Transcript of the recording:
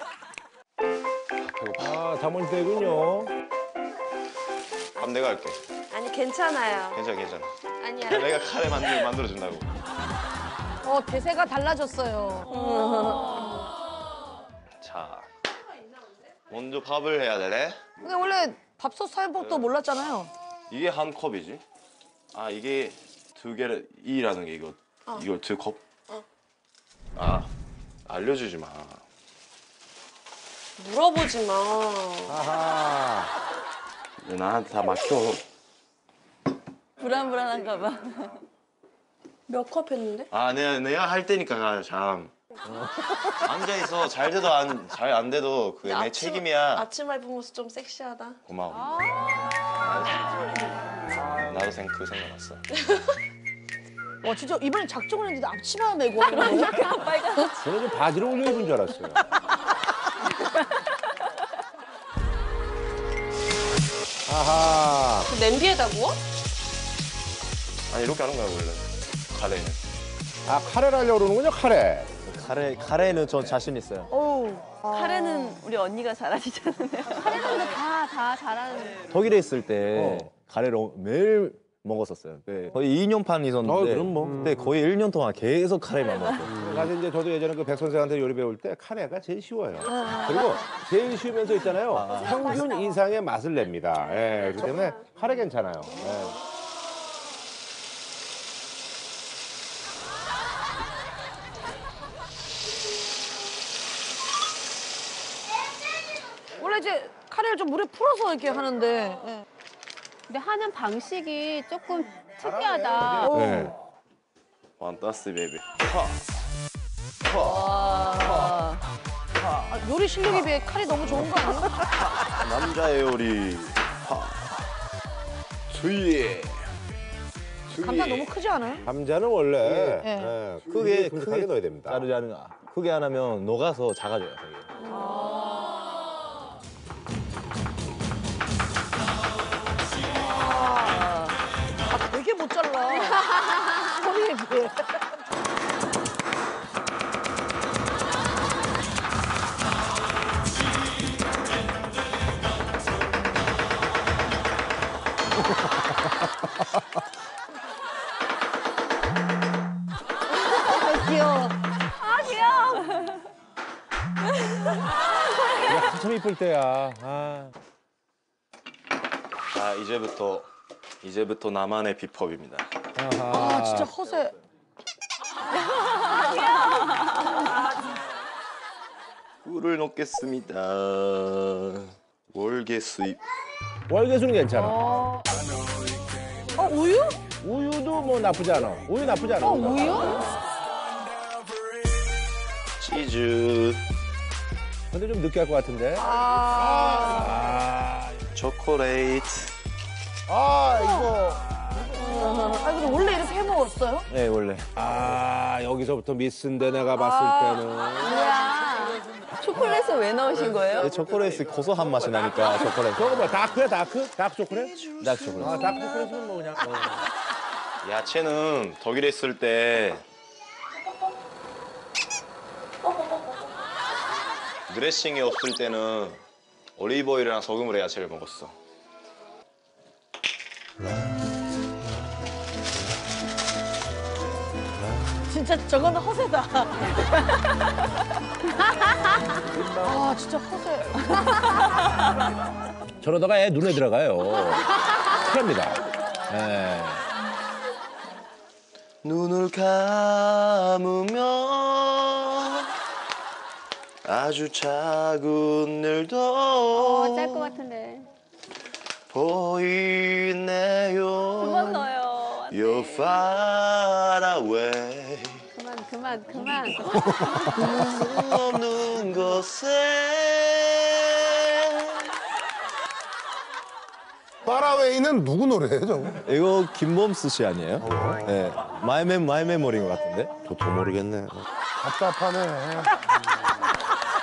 아, 담원대군요. 밥 내가 할게. 아니 괜찮아요. 괜찮아. 아니야. 내가 카레 만들어준다고. 대세가 달라졌어요. 자, 먼저 밥을 해야 되네. 근데 원래 밥솥 사용법도 몰랐잖아요. 이게 한 컵이지. 아, 이게 두 개를 이라는 게 이걸 두 컵. 아, 알려주지 마. 물어보지 마. 아하. 나한테 다 막혀. 불안한가 봐. 몇 컵 했는데? 아, 내가 할 테니까 참. 앉아 있어. 잘 돼도 잘 안 돼도 그게 내 책임이야. 아침 알부 모습 좀 섹시하다. 고마워. 나도 그 생각났어. 와 진짜 이번엔 작정을 했는데 앞치마 메고 하는 거예요? 저는 좀 바지를 올려 입은 줄 알았어요. 아하. 그 냄비에다 구워? 아니, 이렇게 하는 거야 원래. 카레는. 아, 카레를 하려고 그러는군요, 카레. 카레는 전 자신 있어요. 카레는 우리 언니가 잘하시잖아요. 카레는 근데 다 잘하는. 독일에 있을 때 카레를 매일 먹었었어요. 거의 2년반 있었는데 그럼 뭐. 근데 거의 1년 동안 계속 카레만 먹었어요. 사실 이제 저도 예전에 그 백 선생한테 요리 배울 때 카레가 제일 쉬워요. 그리고 제일 쉬우면서 있잖아요. 평균 이상의 맛을 냅니다. 예, 그렇기 때문에 카레 괜찮아요. 예. 원래 이제 카레를 좀 물에 풀어서 이렇게 하는데. 예. 근데 하는 방식이 조금 특이하다. 네. 판타스 베이비. 아, 요리 실력에 비해 칼이 너무 좋은 거 아니에요? 남자의 요리. 주의. 감자 너무 크지 않아요? 감자는 원래 네. 크게 크게 넣어야 됩니다. 자르지 않으면 크게 안 하면 녹아서 작아져요. 되게. 되게 못 잘라. 소리에 비해. 귀여워. 한참 이쁠 때야. 아. 자, 이제부터 나만의 비법입니다. 아하. 아 진짜 허세. 꿀을 넣겠습니다. 월계 수입. 월계수는 괜찮아. 우유? 우유도 뭐 나쁘지 않아. 우유 나쁘지 않아. 우유? 치즈. 근데 좀 느끼할 것 같은데. 초콜릿. 이거. 아 근데 원래 이렇게 해 먹었어요? 네, 원래. 여기서부터 미스인데 내가 봤을 때는. 뭐야. 초콜릿을 왜 넣으신 거예요? 초콜릿이 고소한 맛이 나니까 초콜릿. 저거 뭐 다크야, 다크? 다크 초콜릿? 다크 초콜릿. 다크 초콜릿은 뭐 그냥. 야채는 독일에 있을 때 드레싱이 없을 때는 올리브 오일이랑 소금으로 야채를 먹었어. 진짜 저거는 허세다. 아 진짜 허세. 저러다가 애 눈에 들어가요. 큰일 납니다. 예. 눈을 감으면 아주 작은 일도 짤 것 같은데. 보이네요. 그만 넣어요. 안 돼. You're far away. 그만. 없는 곳에 파라웨이는 누구 노래예요, 저거? 이거 김범수 씨 아니에요? 네. 마이 메모리인 것 같은데? 또 모르겠네. 답답하네.